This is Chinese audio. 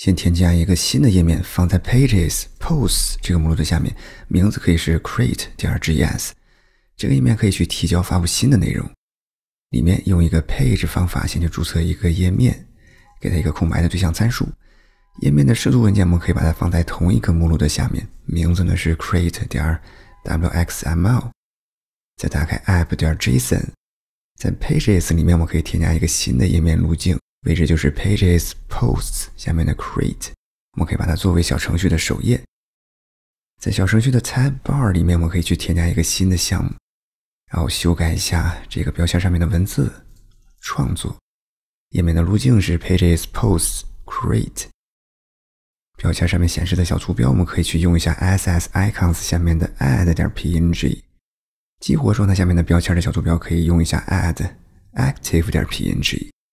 先添加一个新的页面放在 Pages Posts 这个目录的下面，名字可以是 create.js。这个页面可以去提交发布新的内容。里面用一个 page 方法先去注册一个页面，给它一个空白的对象参数。页面的视图文件我们可以把它放在同一个目录的下面，名字呢是 create.wxml。再打开 app.json， 在 Pages 里面我们可以添加一个新的页面路径，位置就是 Pages Posts 下面的 create， 我们可以把它作为小程序的首页。在小程序的 tab bar 里面我们可以去添加一个新的项目，然后修改一下这个标签上面的文字，创作。页面的路径是 Pages Posts Create。标签上面显示的小图标我们可以去用一下 SS Icons 下面的 add.png。激活状态下面的标签的小图标可以用一下 add active.png。